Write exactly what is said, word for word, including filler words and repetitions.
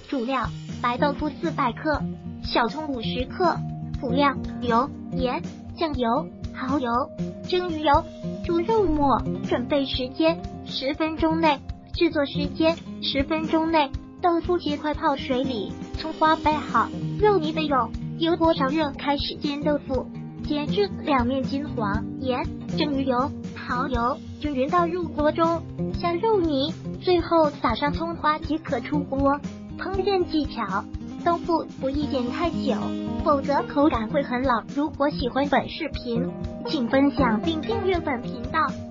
主料：白豆腐四百克，小葱五十克。辅料：油、盐、酱油、蚝油、蒸鱼油、猪肉末。准备时间：十分钟内。制作时间：十分钟内。豆腐切块泡水里，葱花备好，肉泥备用。油锅烧热，开始煎豆腐，煎至两面金黄。盐、蒸鱼油、蚝油均匀倒入锅中，下肉泥，最后撒上葱花即可出锅。烹饪技巧：豆腐不宜煎太久，否则口感会很老。如果喜欢本视频，请分享并订阅本频道。